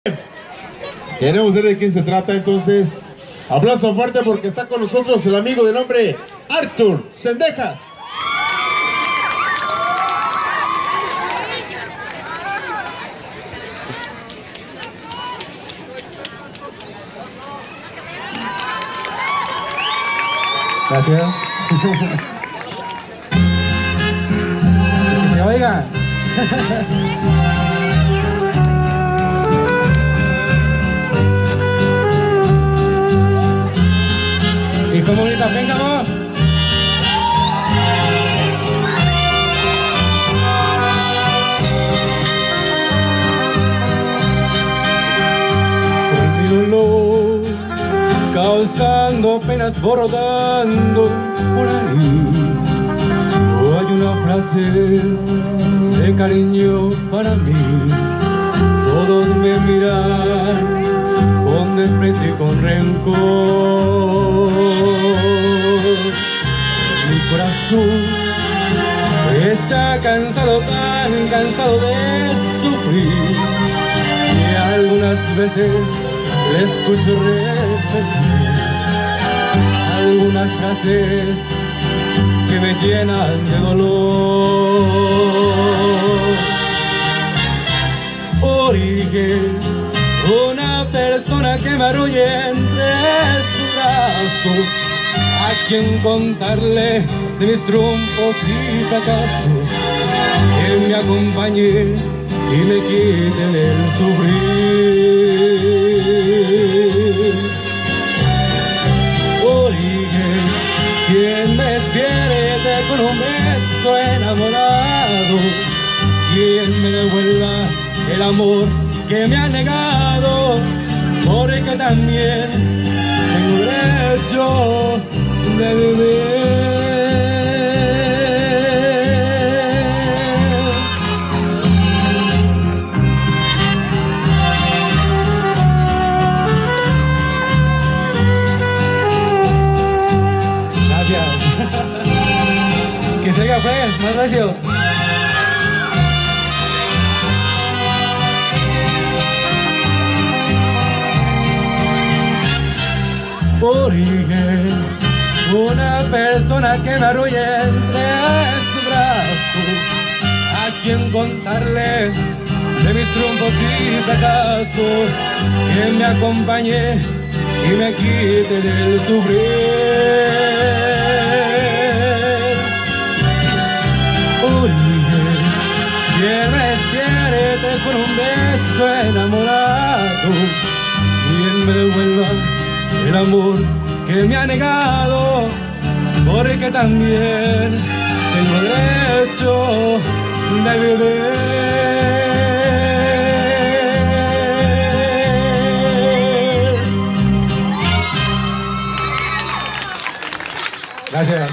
Queremos ver de quién se trata, entonces aplauso fuerte porque está con nosotros el amigo de nombre Arthur Cendejas. Gracias. Que se oiga. ¿Y cómo ahorita venga vos? Con mi dolor causando penas bordando por ahí, oh, hay una frase de cariño para mí. Todos me miran con desprecio y con rencor. Mi corazón está cansado, tan cansado de sufrir, y algunas veces le escucho repetir algunas frases que me llenan de dolor. Origen, una persona que me arrulla entre sus brazos, a quien contarle de mis triunfos y fracasos, que me acompañe y me quite del sufrir. Origen, quien me despierte con un beso enamorado, quien me devuelva el amor que me ha negado, porque también tengo derecho de vivir. Gracias. Que se oiga pues, más recio. Origen, una persona que me arrulla entre sus brazos, a quien contarle de mis triunfos y fracasos, que me acompañe y me quite del sufrir. Origen, quien me despierte con un beso enamorado, quien me devuelva el amor que me ha negado, porque también tengo derecho de vivir. Gracias.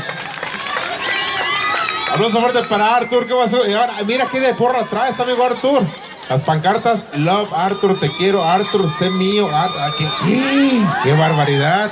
Aplauso fuerte para Arthur. ¿Qué pasó? Y ahora, mira qué de porra traes, amigo Arthur. Las pancartas, love Arthur, te quiero Arthur, sé mío, ¡qué barbaridad!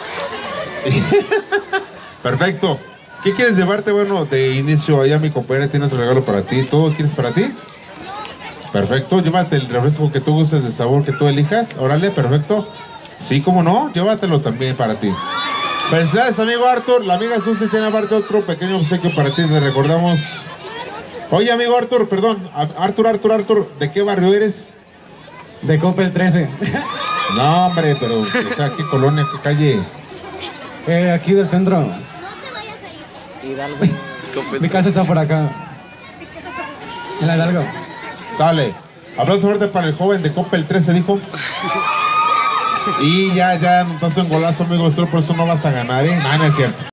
Perfecto. ¿Qué quieres llevarte? Bueno, de inicio allá mi compañera tiene otro regalo para ti. ¿Todo quieres para ti? Perfecto, llévate el refresco que tú gustes, de sabor que tú elijas. Órale, perfecto. Sí, cómo no, llévatelo también para ti. Felicidades, amigo Arthur. La amiga Susi tiene aparte otro pequeño obsequio para ti. Te recordamos. Oye, amigo Arthur, perdón. Arthur, ¿de qué barrio eres? De Coppel 13. No, hombre, pero, o sea, ¿qué colonia, qué calle? Aquí del centro. No te vayas ahí. Hidalgo. Mi casa está por acá. En la Hidalgo. Sale. Aplauso fuerte para el joven de Coppel 13, dijo. Y ya, estás en golazo, amigo, por eso no vas a ganar, ¿eh? No, no es cierto.